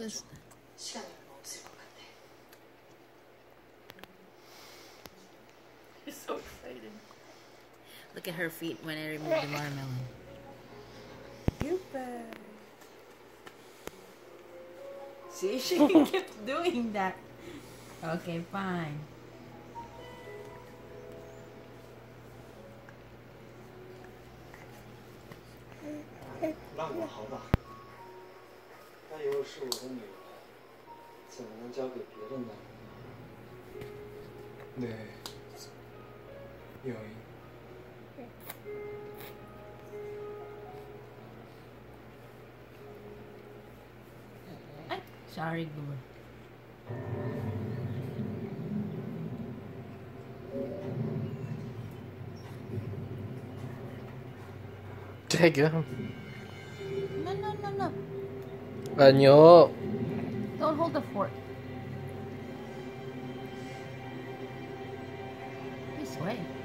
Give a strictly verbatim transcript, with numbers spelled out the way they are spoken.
this. You're so excited. Look at her feet when I remove the watermelon. Super. See, she keeps doing that. Okay, fine. 让我好吧，她以后是我的女儿，怎么能交给别人呢？对，有一。 Sorry, Guru. Take him. No, no, no, no. Ganyo. Don't hold the fork. This way.